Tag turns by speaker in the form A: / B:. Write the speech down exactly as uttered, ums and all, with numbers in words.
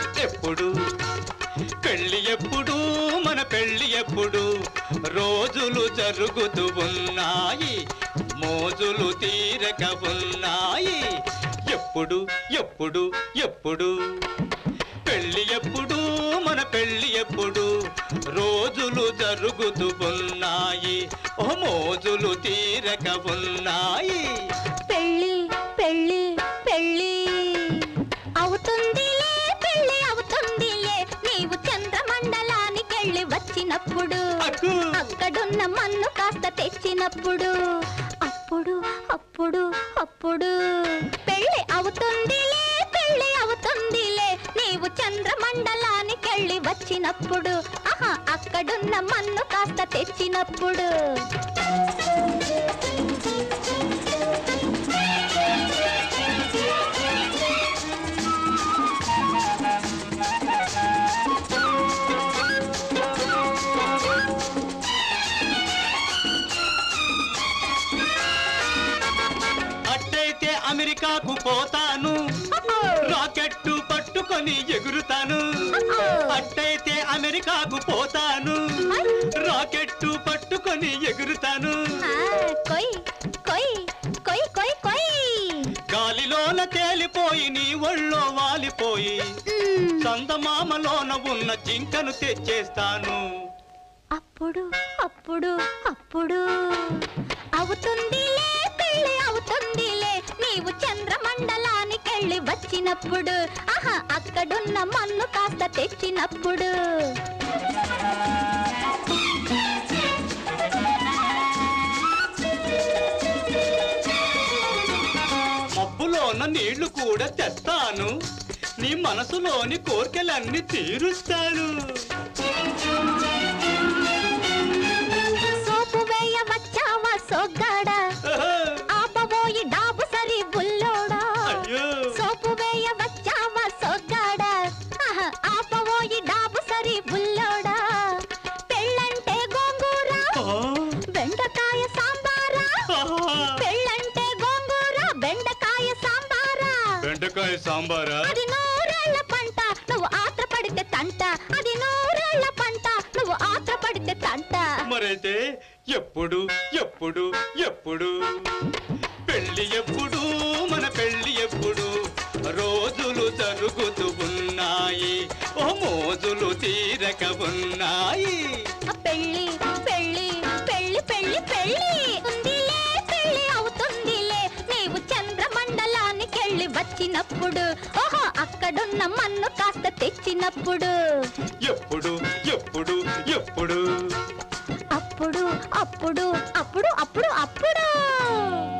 A: ఎప్పుడు పెళ్లి ఎప్పుడు మన పెళ్లి ఎప్పుడు రోజులు జరుగుతూ ఉన్నాయి మోజులు తీరక ఉన్నాయి ఎప్పుడు ఎప్పుడు ఎప్పుడు పెళ్లి ఎప్పుడు మన పెళ్లి ఎప్పుడు రోజులు జరుగుతూ ఉన్నాయి ఓ మోజులు తీరక ఉన్నాయి
B: పెళ్లి పెళ్లి పెళ్లి అవుతుందిలే పెళ్లి అవుతుందిలే నీవు చంద్రమండలానికెళ్ళి వచ్చినప్పుడు అక్కడున్న మన్ను కాస్త తెచ్చినప్పుడు అప్పుడు అప్పుడు అప్పుడు పెళ్లి అవుతుందిలే పెళ్లి అవుతుందిలే నీవు చంద్రమండలానికెళ్ళి వచ్చినప్పుడు ఆహా అక్కడున్న మన్ను కాస్త తెచ్చినప్పుడు
A: అట్టయితే అమెరికాకు పోతాను రాకెట్టు పట్టుకొని ఎగురుతాను అట్టయితే అమెరికాకు పోతాను రాకెట్టు పట్టుకొని ఎగురుతాను గాలిలోన తేలిపోయి నీ ఒళ్ళో వాలిపోయి చందమామలోన ఉన్న జింకను తెచ్చేస్తాను
B: అప్పుడు అప్పుడు అప్పుడు అవుతుందిలే పెళ్లి అవుతుందిలే నీవు చంద్రమండలానికెళ్ళి వచ్చినప్పుడు ఆహా అక్కడున్న మన్ను కాస్త తెచ్చినప్పుడు
A: మబ్బులోన నీళ్లు కూడా తెస్తాను నీ మనసులోని కోర్కెలన్నీ తీరుస్తాను
B: సోపు వేయ వచ్చావా సోగ్గాడా ఆపబోయి డాబు సరి బుల్లోడా సోపు వేయ వచ్చావా సోగ్గాడా ఆపబోయి డాబు సరి బుల్లోడా పెళ్ళంటే గోంగూర బెండకాయ సాంబారా పెళ్ళంటే గోంగూర బెండకాయ సాంబారా
A: బెండకాయ సాంబారా
B: అది నూరేళ్ల పంట నువ్వు ఆత్ర పడితే తంట అది నూరేళ్ల పంట నువ్వు ఆత్ర పడితే తంట
A: మరైతే ఎప్పుడు ఎప్పుడు ఎప్పుడు పెళ్లి ఎప్పుడు మన పెళ్లి ఎప్పుడు రోజులు జరుగుతూ ఉన్నాయి ఓ మోజులు తీరక ఉన్నాయి
B: పెళ్లి పెళ్లి పెళ్లి పెళ్లి పెళ్లి ఉందిలే పెళ్లి అవుతుందిలే నీవు చంద్రమండలానికెళ్ళి వచ్చినప్పుడు ఓహో అక్కడున్న మన్ను కాస్త తెచ్చినప్పుడు
A: ఎప్పుడు ఎప్పుడు ఎప్పుడు
B: అప్పుడు అప్పుడు అప్పుడు అప్పుడు అప్పుడు